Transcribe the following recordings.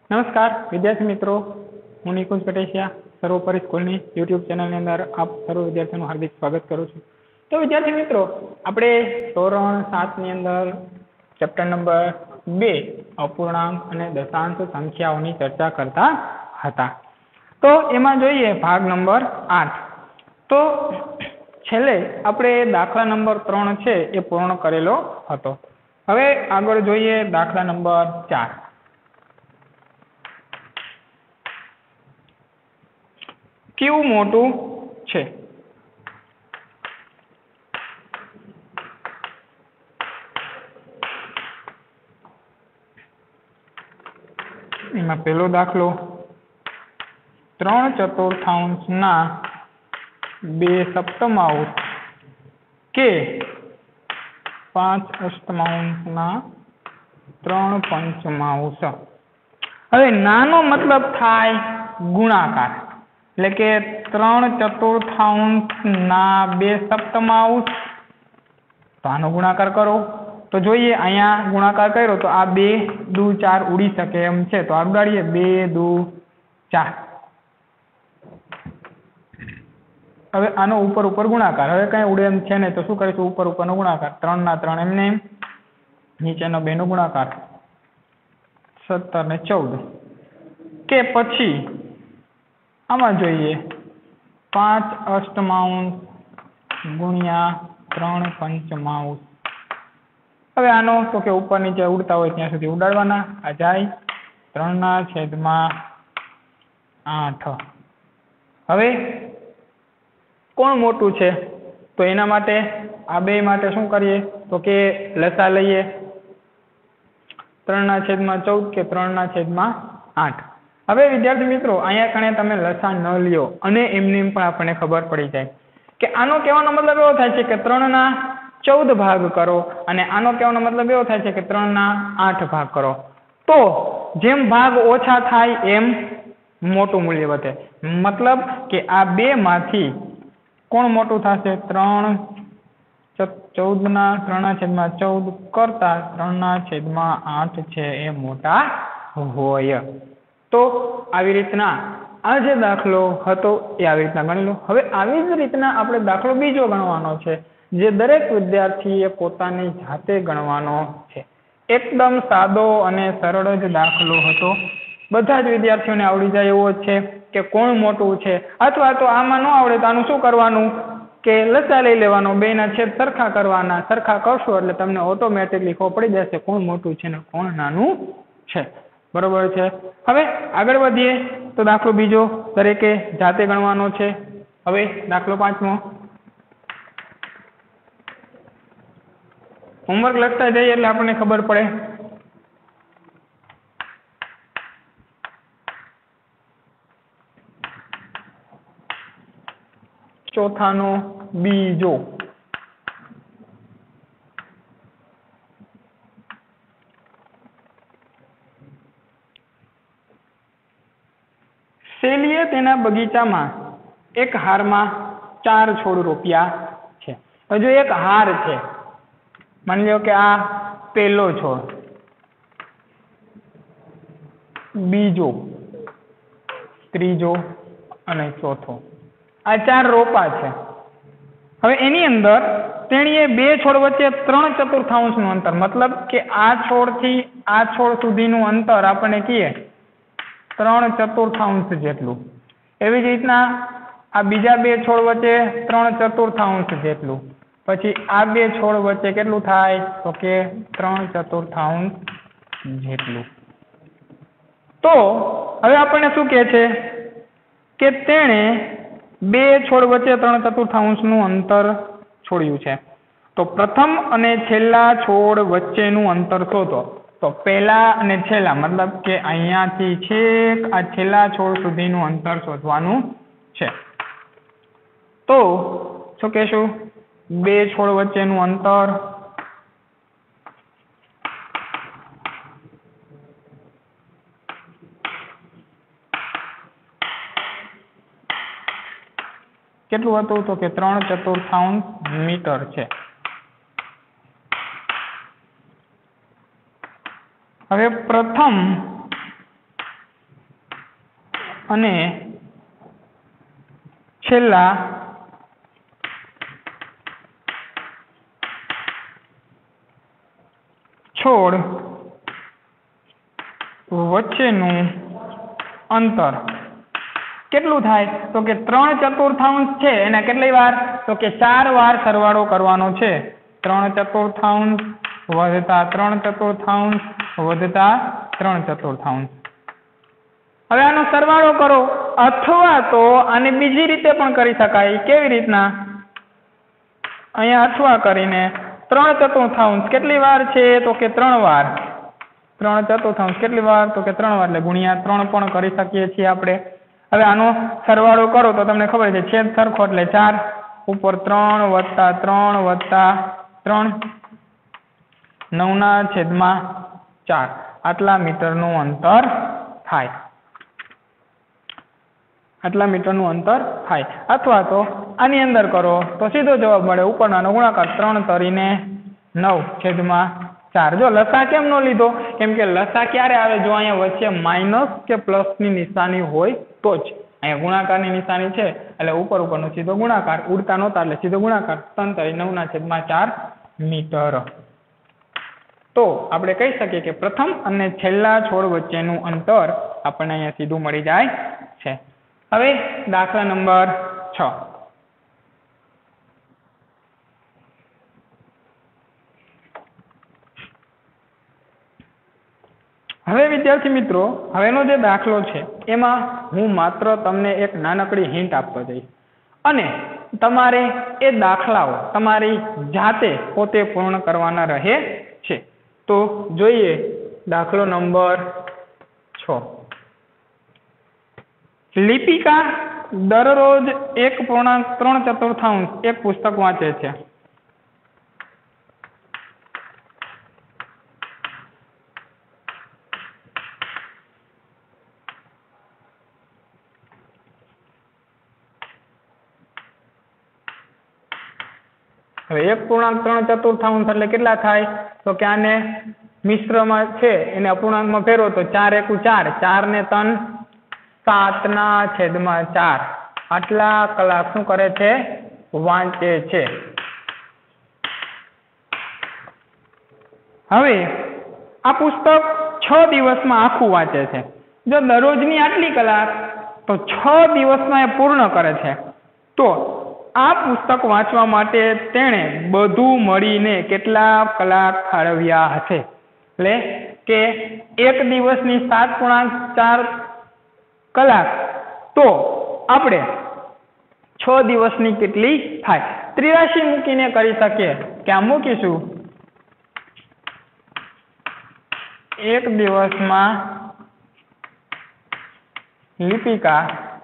નમસ્કાર વિદ્યાર્થી મિત્રો, હું નિકુંજ કટેશિયા સર્વોપરી સ્કૂલની યુટ્યુબ ચેનલની અંદર આપ સર્વ વિદ્યાર્થીઓનું હાર્દિક સ્વાગત કરું છું. તો વિદ્યાર્થી મિત્રો, આપણે ધોરણ 7ની અંદર ચેપ્ટર નંબર 2 અપૂર્ણાંક અને દશાંશ સંખ્યાઓની ચર્ચા કરતા હતા. તો એમાં જોઈએ ભાગ નંબર 8. તો છેલ્લે આપણે દાખલા નંબર 3 છે એ પૂર્ણ કરેલો હતો. હવે આગળ જોઈએ દાખલા નંબર 4. કેવું મોટું છે? એમાં પહેલો દાખલો 3/4 2 સપ્તમાંશ કે 5/8 3 પંચમાંશ. હવે નાનો મતલબ થાય ગુણાકાર, એટલે કે 3/4 2 સપ્તમાંશ. તો આનો ગુણાકાર કરો તો જોઈએ અહીંયા ગુણાકાર કર્યો તો આ 2 દુ 4 ઉડી શકે એમ છે, તો આ ઉડાડીએ 2 દુ 4. હવે આનો ઉપર ઉપર ગુણાકાર, હવે કઈ ઉડે એમ છે ને તો શું કરીશું? ઉપર ઉપરનો ગુણાકાર, 3 ના 3 એમને નીચેનો 2 નો ગુણાકાર 17 ને 14. કે પછી આમાં જોઈએ 5/8 ગુણ્યા 3 પંચમાંશ. હવે આનો તો કે ઉપર નીચે ઉડતા હોય ત્યાં સુધી ઉડાડવાના. આ જાય 3/8. હવે કોણ મોટું છે? તો એના માટે આ બે માટે શું કરીએ તો કે લસા લઈએ. 3/14 કે 3/8. હવે વિદ્યાર્થી મિત્રો, અહીંયા કણે તમે લસા ન લ્યો અને એમને પણ આપણને ખબર પડી જાય કે આનો કહેવાનો મતલબ એવો થાય છે કે 3/14 ભાગ કરો, અને આનો કહેવાનો મતલબ એવો થાય છે કે 3/8 ભાગ કરો. તો જેમ ભાગ ઓછા થાય એમ મોટું મૂલ્ય વધે. મતલબ કે આ બે માંથી કોણ મોટું થશે? 3/14 કરતા 3/8 છે એ મોટા હોય. તો આવી રીતના આ જે દાખલો હતો એ આવી રીતના ગણી લો. હવે આવી જ રીતના આપણે દાખલો બીજો ગણવાનો છે, જે દરેક વિદ્યાર્થીએ પોતાની જાતે ગણવાનો છે. એકદમ સાદો અને સરળ જ દાખલો હતો. બધા જ વિદ્યાર્થીઓને આવડી જાય એવો છે કે કોણ મોટું છે. અથવા તો આમાં ન આવડે તો આનું શું કરવાનું કે લસા લઈ લેવાનો, બેના છેદ સરખા કરવાના. સરખા કરશો એટલે તમને ઓટોમેટિકલી ખબર પડી જશે કોણ મોટું છે ને કોણ નાનું છે. બરોબર છે. હવે આગળ વધીએ તો દાખલો બીજો દરેકે જાતે ગણવાનો છે. હવે દાખલો 5મો. હોમવર્ક લખતા જઈએ એટલે આપણને ખબર પડે. ચોથાનો બીજો. શેલીએ તેના બગીચામાં એક હારમાં 4 છોડ રોપ્યા છે. હજુ એક હાર છે. માની લો કે આ પહેલો છોડ, બીજો, ત્રીજો અને ચોથો. આ 4 રોપા છે. હવે એની અંદર તેણીએ 2 છોડ વચ્ચે 3/4 નું અંતર, મતલબ કે આ છોડથી આ છોડ સુધીનું અંતર આપણે કહીએ 3/4 જેટલું. એવી જ રીતના આ બીજા 2 છોડ વચ્ચે 3/4 જેટલું. પછી આ 2 છોડ વચ્ચે કેટલું થાય તો કે 3/4 જેટલું. તો હવે આપણને શું કહે છે કે તેણે 2 છોડ વચ્ચે 3/4 નું અંતર છોડ્યું છે. તો પ્રથમ અને છેલ્લા છોડ વચ્ચેનું અંતર શોધો. તો પહેલા અને છેલ્લા, મતલબ કે અહીંયાથી છેક આ છેલ્લા છોડ સુધીનું અંતર શોધવાનું છે. તો શું કહેશું? 2 છોડ વચ્ચેનું અંતર કેટલું હતું તો કે 3/4 મીટર છે. હવે પ્રથમ અને છેલ્લા છોડ વચ્ચેનું અંતર કેટલું થાય? તો કે 3/4 છે એને કેટલી વાર? તો કે 4 વાર સરવાળો કરવાનો છે. 3/4 વત્તા 3/4 વત્તા 3/4. હવે આનો સરવાળો કરો, અથવા તો આને બીજી રીતે પણ કરી શકાય. કેવી રીતના? અહીંયા અથવા કરીને 3/4 કેટલી વાર છે? તો કે 3 વાર. 3/4 કેટલી વાર? તો કે 3 વાર, એટલે ગુણ્યા 3 પણ કરી શકીએ છીએ આપણે. હવે આનો સરવાળો કરો તો તમને ખબર છે છેદ સરખો એટલે 4 ઉપર 3 વત્તા 3 વત્તા 3 9/4 આટલા મીટરનું અંતર થાય. આટલા મીટરનું અંતર થાય. અથવા તો આની અંદર કરો તો સીધો જવાબ મળે ઉપરનો ગુણાકાર 3 તરીને 9/4. જો લસા કેમ ન લીધો? કેમ કે લસા ક્યારે આવે? જો અહીંયા વચ્ચે માઇનસ કે પ્લસની નિશાની હોય તો જ. અહીંયા ગુણાકારની નિશાની છે એટલે ઉપરનો સીધો ગુણાકાર, ઉડતા નહોતા એટલે સીધો ગુણાકાર 3 તરી 9/4 મીટર. તો આપણે કહી શકીએ કે પ્રથમ અને છેલ્લા છોડ વચ્ચેનું અંતર આપણને અહીંયા સીધું મળી જાય છે. હવે દાખલા નંબર 6. હવે વિદ્યાર્થી મિત્રો, હવેનો જે દાખલો છે એમાં હું માત્ર તમને એક નાનકડી હિન્ટ આપતો જઈશ અને તમારે એ દાખલાઓ તમારી જાતે પોતે પૂર્ણ કરવાના રહે છે. તો જોઈએ દાખલો નંબર 6. લિપિકા દરરોજ 1.3/4 એક પુસ્તક વાંચે છે. હવે 1.3/4 એટલે કેટલા થાય? તો કે આને મિશ્રમાં છે એને અપૂર્ણાંકમાં ફેરવો તો 4 × 4, 4 ને 3 7/4 આટલા કલાક શું કરે છે? વાંચે છે. હવે આ પુસ્તક 6 દિવસમાં આખું વાંચે છે. જો દરરોજની આટલી કલાક તો 6 દિવસમાં એ પૂર્ણ કરે છે. તો આ પુસ્તક વાંચવા માટે તેણે બધું મળીને કેટલા કલાક ફાળવ્યા હશે? એટલે કે એક દિવસની 7.4 કલાક તો આપણે 6 દિવસની કેટલી થાય? 83 મૂકીને કરી શકીએ કે આમ મૂકીશું એક દિવસમાં લિપિકા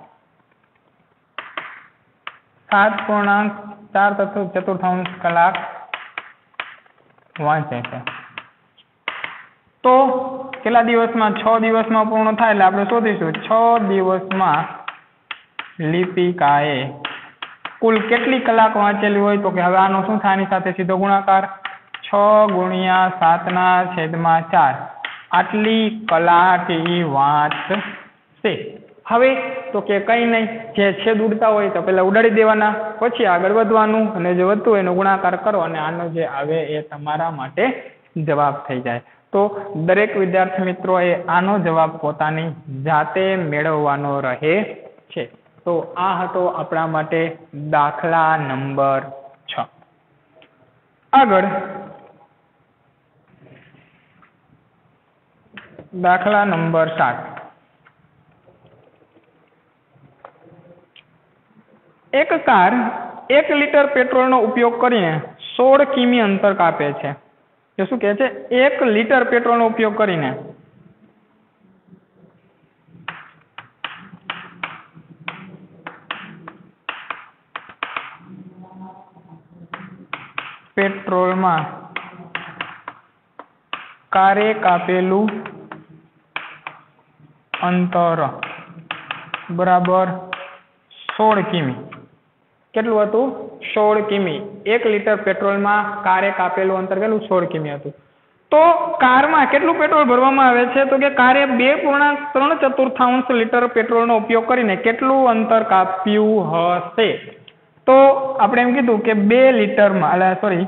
7.4 કલાક વાંચે છે. તો કેટલા દિવસમાં? 6 દિવસમાં પૂર્ણ થાય એટલે આપણે શોધીશું 6 દિવસમાં લિપિકાએ કુલ કેટલી કલાક વાંચેલી હોય? તો કે હવે આનો શું થાય? આની સાથે સીધો ગુણાકાર 6 × 7/4 આટલી કલાક ઈ વાંચશે. હવે તો કે કંઈ નહીં, જે છેદ ઉડતા હોય તો પહેલા ઉડાડી દેવાના, પછી આગળ વધવાનું અને જે વધતું હોય એનો ગુણાકાર કરો અને આનો જે આવે એ તમારા માટે જવાબ થઈ જાય. તો દરેક વિદ્યાર્થી મિત્રોએ આનો જવાબ પોતાની જાતે મેળવવાનો રહે છે. તો આ હતો આપણા માટે દાખલા નંબર 6. આગળ દાખલા નંબર 7. એક કાર 1 લીટર પેટ્રોલનો ઉપયોગ કરીને 16 કિમી અંતર કાપે છે. એ શું કહે છે? 1 લીટર પેટ્રોલનો ઉપયોગ કરીને પેટ્રોલમાં કારે કાપેલું અંતર બરાબર 16 કિમી. કેટલું હતું? 16 કિમી. 1 લીટર પેટ્રોલમાં કારે કાપેલું અંતર કેટલું? 16 કિમી હતું. તો કારમાં કેટલું પેટ્રોલ ભરવામાં આવે છે? તો કે કારે 2.3 લીટર પેટ્રોલનો ઉપયોગ કરીને કેટલું અંતર કાપ્યું હશે? તો આપણે એમ કીધું કે 2 લીટરમાં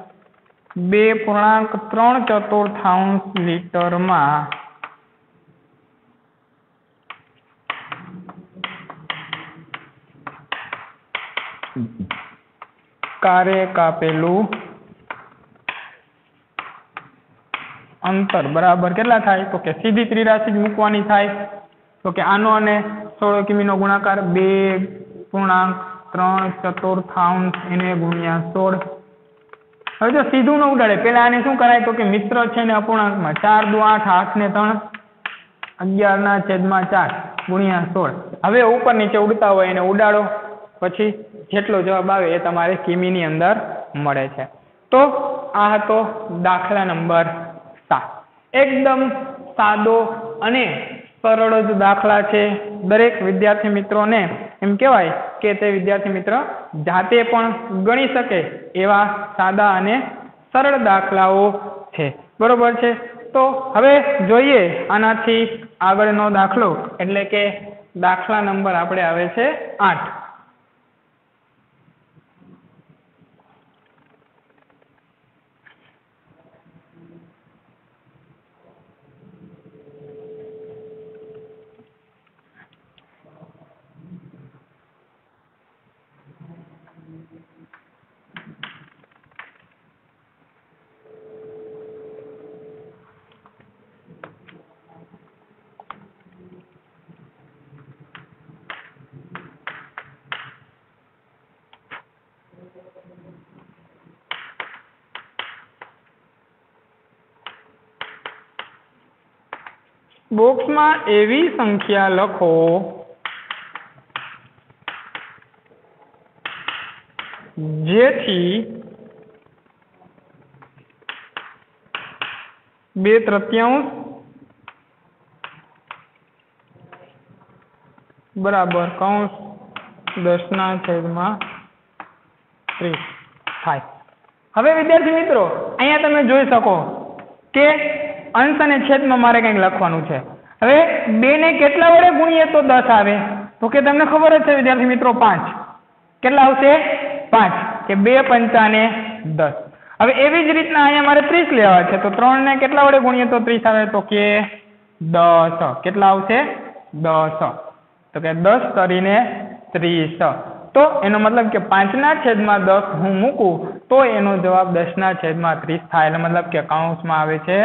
2.3 લીટરમાં કારે કાપેલું અંતર બરાબર કેટલા થાય? તો કે સીધી ત્રિરાશી જ મૂકવાની થાય. તો કે આનો અને 16 કિમીનો ગુણાકાર 2.3 એને ગુણ્યા 16. હવે જો સીધું ન ઉડાડે, પેલા આને શું કરાય? તો કે મિત્ર છે ને અપૂર્ણાંકમાં 4 દુ 8 8 ને 3 11/4 ગુણ્યા 16. હવે ઉપર નીચે ઉડતા હોય એને ઉડાડો, પછી જેટલો જવાબ આવે એ તમારે કિમીની અંદર મળે છે. તો આ હતો દાખલા નંબર 7. એકદમ સાદો અને સરળ જ દાખલા છે. દરેક વિદ્યાર્થી મિત્રોને એમ કહેવાય કે તે વિદ્યાર્થી મિત્ર જાતે પણ ગણી શકે એવા સાદા અને સરળ દાખલાઓ છે. બરોબર છે. તો હવે જોઈએ આનાથી આગળનો દાખલો, એટલે કે દાખલા નંબર આપણે આવે છે 8. બોક્સમાં એવી સંખ્યા લખો જેથી 2/3 બરાબર કૌંસ 10/30 થાય. હવે વિદ્યાર્થી મિત્રો અહીંયા તમે જોઈ શકો કે અંશ અને છેદમાં મારે કંઈક લખવાનું છે. હવે 2 ને કેટલા વડે ગુણીએ તો 10 આવે? તો કે તમને ખબર જ છે વિદ્યાર્થી મિત્રો 5. કેટલા આવશે? 5 કે 2 પંચા ને 10. હવે એવી જ રીતના અહીંયા મારે 30 લેવા છે, તો 3 ને કેટલા વડે ગુણીએ તો 30 આવે? તો કે 10. કેટલા આવશે? 10. તો કે 10 કરીને 30. તો એનો મતલબ કે 5/10 હું મૂકું તો એનો જવાબ 10/30 થાય. એટલે મતલબ કે કૌંસમાં આવે છે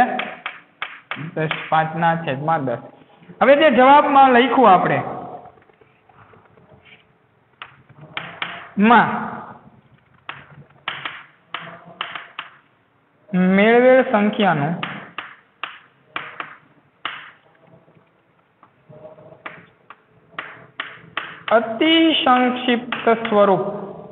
5/10. હવે જે જવાબમાં લખ્યું આપણે માં મેળવેલ સંખ્યાનું અતિ સંક્ષિપ્ત સ્વરૂપ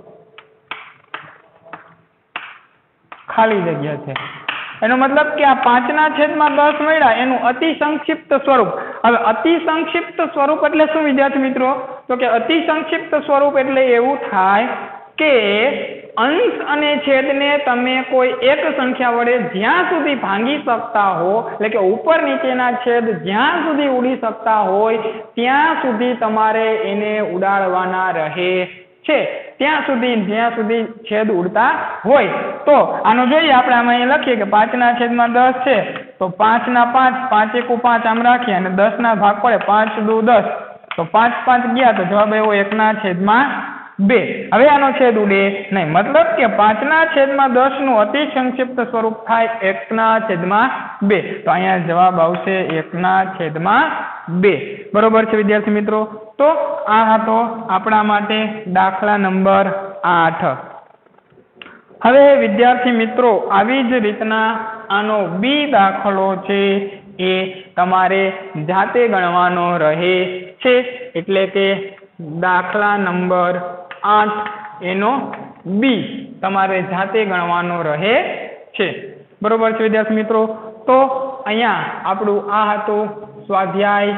ખાલી જગ્યા છે. એનો મતલબ કે આ 5/10 મળ્યા એનું અતિ સંક્ષિપ્ત સ્વરૂપ. હવે અતિ સંક્ષિપ્ત સ્વરૂપ એટલે શું વિદ્યાર્થી મિત્રો? તો કે અતિ સંક્ષિપ્ત સ્વરૂપ એટલે એવું થાય કે અંશ અને છેદને તમે કોઈ એક સંખ્યા વડે જ્યાં સુધી ભાંગી શકતા હો, એટલે કે ઉપર નીચેના છેદ જ્યાં સુધી ઉડી શકતા હોય ત્યાં સુધી તમારે એને ઉડાડવાના રહે છે. ત્યાં સુધી જ્યાં સુધી છેદ ઉડતા હોય. તો આનો જોઈએ આપણે આમાં અહીં લખીએ કે 5/10 છે, તો 5/5 5 × 5 આમ રાખીએ અને 10 ના ભાગ પડે 5 દુ 10, તો 5 5 ગયા તો જવાબ આવ્યો 1/2. હવે આનો છેદ ઉડે નહીં, મતલબ કે 5/10 નું અતિ સંક્ષિપ્ત સ્વરૂપ થાય 1/2. તો અહીંયા જવાબ આવશે 1/2. બરોબર છે વિદ્યાર્થી મિત્રો. તો આ હતો આપણા માટે દાખલા નંબર 8. હવે વિદ્યાર્થી મિત્રો આવી જ રીતના આનો બી દાખલો છે એ તમારે જાતે ગણવાનો રહે છે. એટલે કે દાખલા નંબર 8 એનો બી તમારે જાતે ગણવાનો રહે છે. બરોબર છે વિદ્યાર્થી મિત્રો. તો અહીંયા આપણું આ હતું સ્વાધ્યાય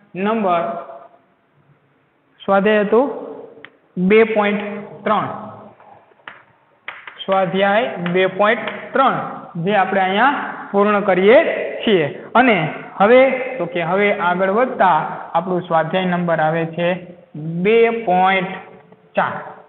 હતું 2.3. સ્વાધ્યાય 2.3 જે આપણે અહીંયા પૂર્ણ કરીએ છીએ। અને હવે તો કે હવે આગળ વધતા આપણું સ્વાધ્યાય નંબર આવે છે 2.4।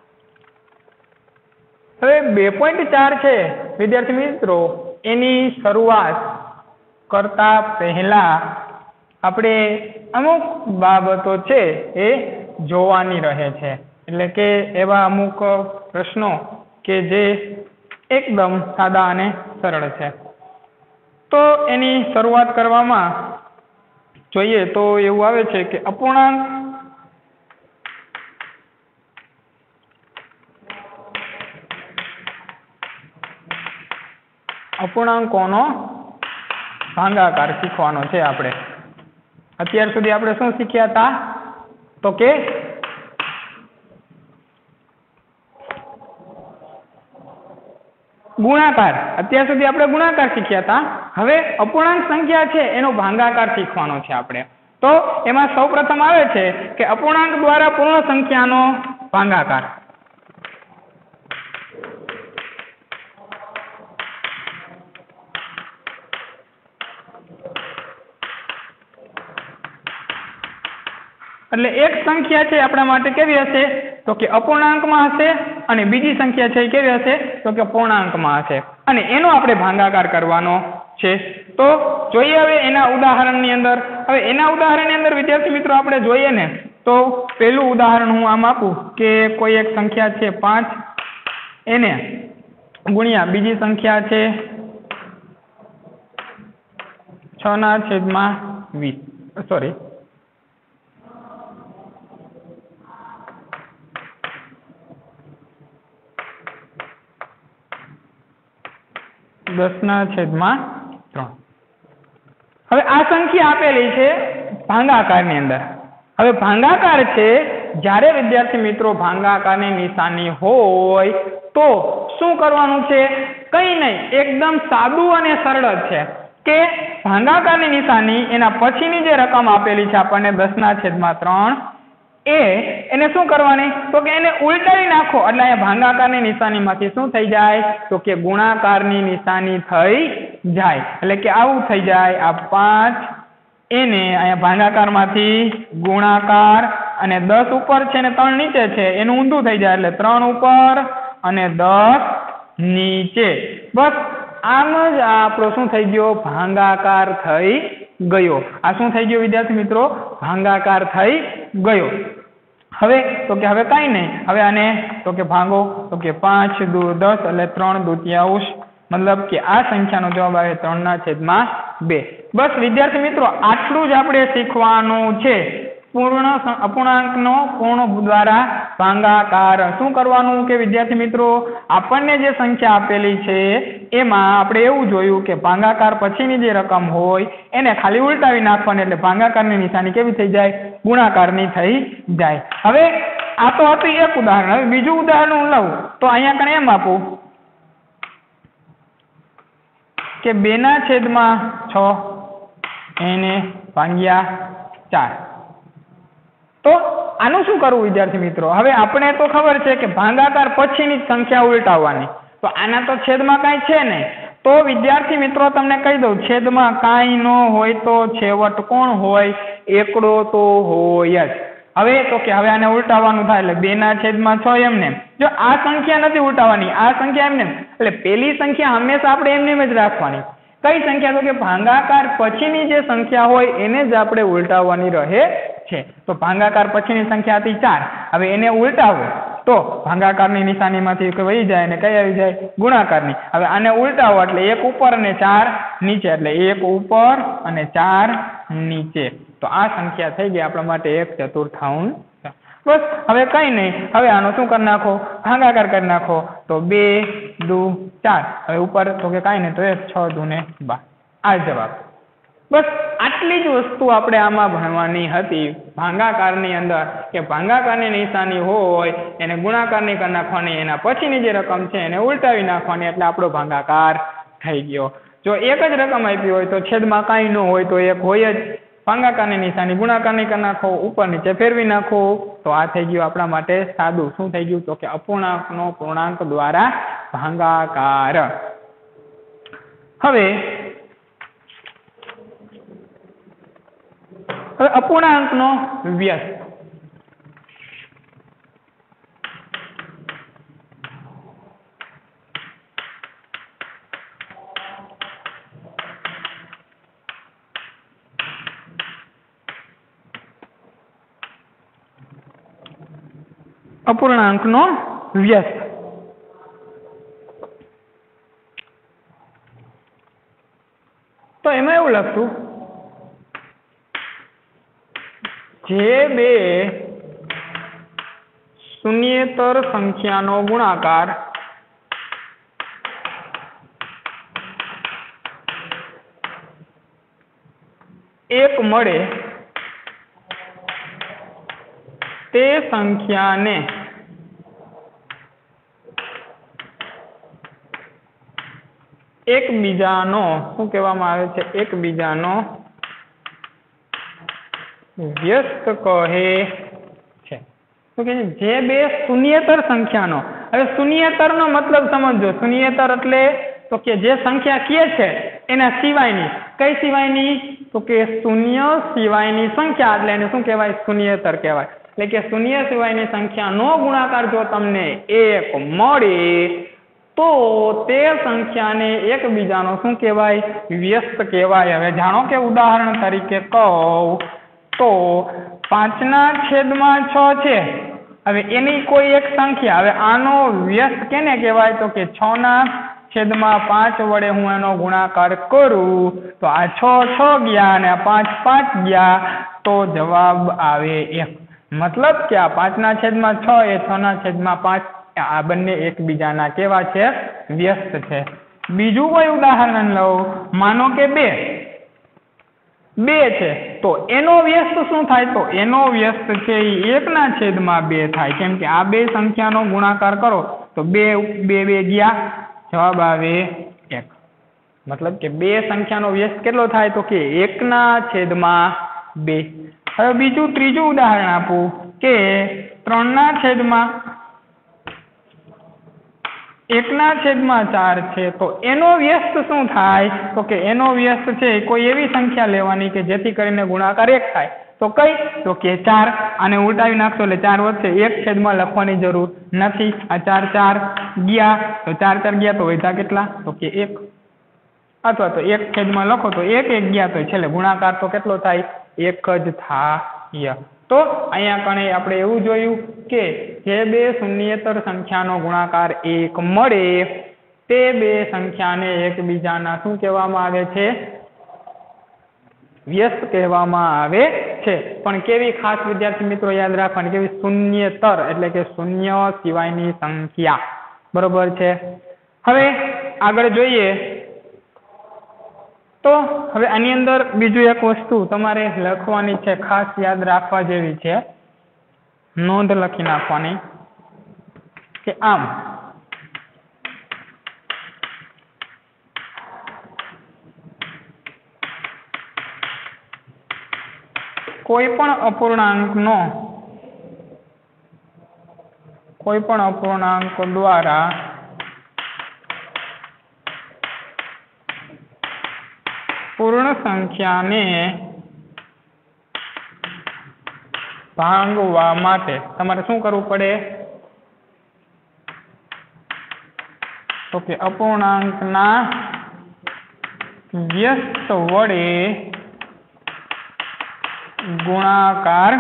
હવે 2.4 છે વિદ્યાર્થી મિત્રો, એની શરૂઆત કરતા પહેલા આપણે અમુક બાબતો છે એ જોવાની રહે છે, એટલે કે એવા અમુક પ્રશ્નો કે જે એકદમ સાદા અને સરળ છે। તો એની શરૂઆત કરવામાં જોઈએ તો એવું આવે છે કે અપૂર્ણાંકોનો ભાગાકાર શીખવાનો છે આપણે। અત્યાર સુધી આપણે શું શીખ્યા હતા તો કે ગુણાકાર। અત્યાર સુધી આપણે ગુણાકાર શીખ્યા હતા। હવે અપૂર્ણાંક સંખ્યા છે એનો ભાગાકાર શીખવાનો છે આપણે। તો એમાં સૌપ્રથમ આવે છે કે અપૂર્ણાંક દ્વારા પૂર્ણ સંખ્યાનો ભાગાકાર। એટલે એક સંખ્યા છે આપણા માટે કેવી હશે તો કે અપૂર્ણાંકમાં હશે, અને બીજી સંખ્યા છે એ કેવી હશે તો કે પૂર્ણાંકમાં હશે, અને એનો આપણે ભાગાકાર કરવાનો છે। તો જોઈએ હવે એના ઉદાહરણની અંદર। હવે એના ઉદાહરણની અંદર વિદ્યાર્થી મિત્રો આપણે જોઈએ ને તો પહેલું ઉદાહરણ હું આમ આપું કે કોઈ એક સંખ્યા છે 5, એને ગુણ્યા બીજી સંખ્યા છે 6/20, સોરી 10/3। હવે આ સંખ્યા આપેલી છે ભાગાકારની અંદર। હવે ભાગાકાર છે, જ્યારે વિદ્યાર્થી મિત્રો ભાગાકારની નિશાની હોય તો શું કરવાનું છે? કંઈ નહીં, એકદમ સાદું અને સરળ જ છે કે ભાગાકારની નિશાની એના પછીની જે રકમ આપેલી છે આપણને 10/3 એને શું કરવાની તો કે એને ઉલટાવી નાખો, એટલે અહીંયા ભાગાકારની નિશાનીમાંથી શું થઈ જાય તો કે ગુણાકારની નિશાની થઈ જાય। એટલે કે આવું થઈ જાય, આ 5 એને અહીંયા ભાગાકારમાંથી ગુણાકાર, અને 10 ઉપર છે ને 3 નીચે છે એનું ઊંધું થઈ જાય, એટલે 3 ઉપર અને 10 નીચે। બસ આમ જ આપણો શું થઈ ગયો ભાગાકાર થઈ ગયો। આ શું થઈ ગયો વિદ્યાર્થી મિત્રો? ભાગાકાર થઈ ગયો। હવે તો કે હવે કાંઈ નહીં, હવે આને તો કે ભાગો તો કે 5 દુ 10 એટલે 3/2, મતલબ કે આ સંખ્યાનો જવાબ આવે 3/2। બસ વિદ્યાર્થી મિત્રો આટલું જ આપણે શીખવાનું છે। અપૂર્ણાંકનો પૂર્ણ દ્વારા ભાગાકાર શું કરવાનું કે વિદ્યાર્થી મિત્રો આપણને જે સંખ્યા આપેલી છે એમાં આપણે એવું જોયું કે ભાગાકાર પછીની જે રકમ હોય એને ખાલી ઉલટાવી નાખવાની, એટલે ભાગાકારની નિશાની કેવી થઈ જાય? ગુણાકારની થઈ જાય। હવે આ તો હતું એક ઉદાહરણ। હવે બીજું ઉદાહરણ હું લઉં તો અહીંયા કણે એમ આપું કે 2/6 એને ભાગ્યા 4। તો આનું શું કરવું વિદ્યાર્થી મિત્રો? હવે આપણે તો ખબર છે કે ભાગાકાર પછીની સંખ્યા ઉલટાવવાની, તો આના તો છેદમાં કાંઈ છે નહીં। તો વિદ્યાર્થી મિત્રો તમને કહી દઉં, છેદમાં કાંઈ ન હોય તો છેવટ કોણ હોય? એકડો તો હોય જ। હવે તો કે હવે આને ઉલટાવવાનું થાય, એટલે 2/6 એમને, જો આ સંખ્યા નથી ઉલટાવવાની, આ સંખ્યા એમને, એટલે પેલી સંખ્યા હંમેશા આપણે એમને જ રાખવાની। કઈ સંખ્યા? તો કે ભાગાકાર પછીની જે સંખ્યા હોય એને જ આપણે ઉલટાવવાની રહે છે। તો ભાગાકાર પછીની સંખ્યા હતી 4, હવે એને ઉલટાવો તો ભાગાકારની નિશાનીમાંથી વહી જાય અને કઈ આવી જાય? ગુણાકારની। હવે આને ઉલટાવો એટલે 1 ઉપર અને 4 નીચે, એટલે 1 ઉપર અને 4 નીચે। તો આ સંખ્યા થઈ ગઈ આપણા માટે 1/4। બસ હવે કઈ નહીં, હવે આનો શું કરી નાખો? ભાગાકાર કરી નાખો, તો 2 દુ 4, હવે ઉપર તો કે કાંઈ નહીં, તો 6 દુ 12, આ જવાબ। બસ આટલી જ વસ્તુ આપણે આમાં ભણવાની હતી ભાગાકારની અંદર, કે ભાગાકારની નિશાની હોય એને ગુણાકારની કરી નાખવાની, એના પછીની જે રકમ છે એને ઉલટાવી નાખવાની, એટલે આપણો ભાગાકાર થઈ ગયો। જો એક જ રકમ આપી હોય તો છેદમાં કાંઈ ન હોય તો 1 હોય જ, ભાગાકારની નિશાની ગુણાકારની કરી નાખો, ઉપર નીચે ફેરવી નાખો, તો આ થઈ ગયું આપણા માટે સાદું। શું થઈ ગયું તો કે અપૂર્ણાંકનો પૂર્ણાંક દ્વારા ભાગાકાર। હવે હવે અપૂર્ણાંકનો વ્યસ્ત અપૂર્ણાંકનો વ્યસ્ત તો એમાં એવું લખશું જે બે શૂન્યેતર સંખ્યાનો ગુણાકાર એક મળે તે સંખ્યાને એકબીજાનો શું કહેવામાં આવે છે? એકબીજાનો વ્યસ્ત કહે છે. શું કહે છે? જે બે શૂન્યેતર સંખ્યાનો, હવે શૂન્યેતરનો મતલબ સમજો. શૂન્યેતર એટલે તો કે જે સંખ્યા કહે છે એના સિવાયની. કઈ સિવાયની? તો કે શૂન્ય સિવાયની સંખ્યા, એટલે એને શું કહેવાય? શૂન્યેતર કહેવાય. એટલે કે શૂન્ય સિવાયની સંખ્યાનો ગુણાકાર જો તમને એક મળે તો તે સંખ્યાને એકબીજાનો શું કહેવાય? વ્યસ્ત કહેવાય. હવે જાણો કે ઉદાહરણ તરીકે કહું તો 5/6 છે. હવે એની કોઈ એક સંખ્યા, હવે આનો વ્યસ્ત કેને કહેવાય? તો કે 6/5 વડે હું એનો ગુણાકાર કરું તો આ 6 ગયા અને આ 5 ગયા તો જવાબ આવે 1. મતલબ કે આ 5/6 એ 6/5 આ બંને એકબીજાના કેવા છે? વ્યસ્ત છે. બીજું કોઈ ઉદાહરણ લઉં, માનો કે 2 છે તો એનો વ્યસ્ત શું થાય? તો એનો વ્યસ્ત છે એ 1/2 થાય. કેમ કે આ બે સંખ્યાનો ગુણાકાર કરો તો 2 ગયા, જવાબ આવે 1. મતલબ કે બે સંખ્યાનો વ્યસ્ત કેટલો થાય? તો કે 1/2. હવે ત્રીજું ઉદાહરણ આપું કે 3/1/4 છે તો એનો વ્યસ્ત શું થાય? તો કે એનો વ્યસ્ત છે કોઈ એવી સંખ્યા લેવાની કે જેથી કરીને ગુણાકાર 1 થાય. તો કઈ? તો કે 4. આને ઉલટાવી નાખશો એટલે 4 વધશે. 1/માં લખવાની જરૂર નથી. આ 4 ગયા તો 4 ગયા તો વધ્યા કેટલા? તો કે 1. અથવા તો 1/માં લખો તો 1 ગયા તો છેલ્લે ગુણાકાર તો કેટલો થાય? 1 જ થાય. તો અહીંયા કણે આપણે એવું જોયું કે જે બે શૂન્યેતર સંખ્યાનો ગુણાકાર 1 મળે તે બે સંખ્યાને એકબીજાના શું કહેવામાં આવે છે? વ્યસ્ત કહેવામાં આવે છે. પણ કેવી? ખાસ વિદ્યાર્થી મિત્રો યાદ રાખવાની, કેવી? શૂન્યેતર એટલે કે શૂન્ય સિવાયની સંખ્યા. બરોબર છે. હવે આગળ જોઈએ તો હવે આની અંદર બીજું એક વસ્તુ તમારે લખવાની છે, ખાસ યાદ રાખવા જેવી છે, નોંધ લખી નાખવાની કે આમ કોઈ પણ અપૂર્ણાંક દ્વારા પૂર્ણ સંખ્યાને ભાંગવા માટે તમારે શું કરવું પડે? તો કે અપૂર્ણાંકના વ્યસ્ત વડે ગુણાકાર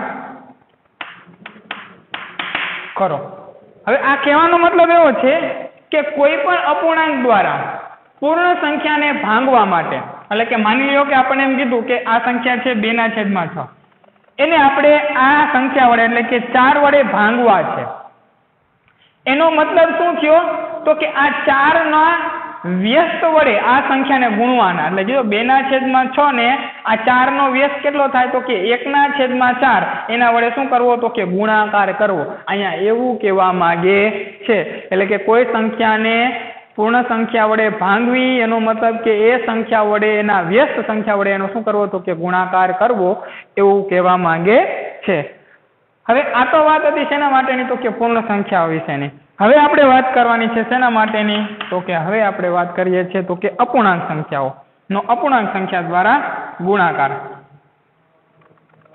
કરો. હવે આ કહેવાનો મતલબ એવો છે કે કોઈ પણ અપૂર્ણાંક દ્વારા પૂર્ણ સંખ્યાને ભાંગવા માટે, એટલે કે માની લો કે આપણે એમ કીધું કે આ સંખ્યા છે 2/6, એને આપણે આ સંખ્યા વડે એટલે કે 4 વડે ભાંગવા છે. એનો મતલબ શું થયો? તો કે આ 4ના વ્યસ્ત વડે આ સંખ્યાને ગુણવાના. એટલે જો 2/6 ને આ 4નો વ્યસ્ત કેટલો થાય? તો કે 1/4 એના વડે શું કરવો? તો કે ગુણાકાર કરવો. અહીંયા એવું કહેવા માંગે છે. એટલે કે કોઈ સંખ્યાને પૂર્ણ સંખ્યા વડે ભાંગવી, એનો મતલબ કે એ સંખ્યા વડે, એના વ્યસ્ત સંખ્યા વડે એનો શું કરવો? તો કે ગુણાકાર કરવો, એવું કહેવા માંગે છે. હવે આ તો વાત હતી શેના માટેની? તો કે પૂર્ણ સંખ્યાઓ વિશેની. હવે આપણે વાત કરવાની છે શેના માટેની? તો કે હવે આપણે વાત કરીએ છીએ તો કે અપૂર્ણાંક સંખ્યાઓનો અપૂર્ણાંક સંખ્યા દ્વારા ગુણાકાર.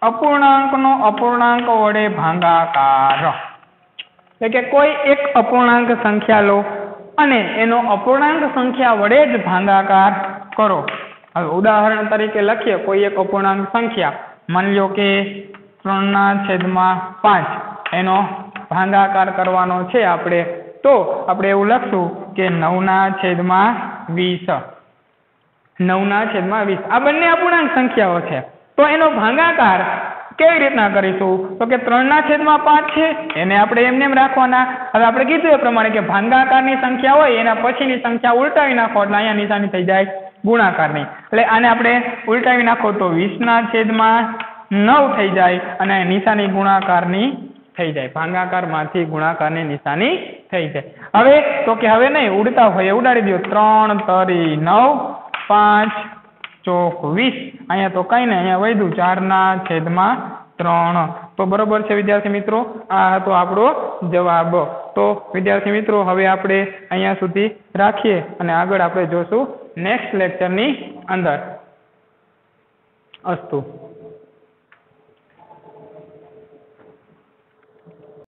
અપૂર્ણાંકનો અપૂર્ણાંક વડે ભાગાકાર, એટલે કે કોઈ એક અપૂર્ણાંક સંખ્યા લો અને એનો અપૂર્ણાંક સંખ્યા વડે જ ભાગાકાર કરો. હવે ઉદાહરણ તરીકે લખીએ કોઈ એક અપૂર્ણાંક સંખ્યા, માની લો કે 3/5 એનો ભાગાકાર કરવાનો છે આપણે, તો આપણે એવું લખશું કે 9/20. 9/20 આ બંને અપૂર્ણાંક સંખ્યાઓ છે, તો એનો ભાગાકાર કેવી રીતના કરીશું? તો કે 3/5 છે એને આપણે એમને એમ રાખવાના. હવે આપણે કીધું એ પ્રમાણે કે ભાગાકારની સંખ્યા હોય એના પછીની સંખ્યા ઉલટાવી નાખો એટલે અહીંયા નિશાની થઈ જાય ગુણાકારની. એટલે આને આપણે ઉલટાવી નાખો તો 20/9 થઈ જાય અને નિશાની ગુણાકારની થઈ જાય, ભાગાકારમાંથી ગુણાકારની નિશાની થઈ જાય. હવે તો કે હવે નહીં ઉડતા હોય ઉડાડી દો. 3 તરી 9, 5 ચોક 20. અહીંયા તો કઈ નહીં, અહીંયા વધ્યું 4/3. તો બરોબર છે વિદ્યાર્થી મિત્રો, આ હતો આપણો જવાબ. તો વિદ્યાર્થી મિત્રો હવે આપણે અહીંયા સુધી રાખીએ અને આગળ આપણે જોશું નેક્સ્ટ લેક્ચરની અંદર. અસ્તુ.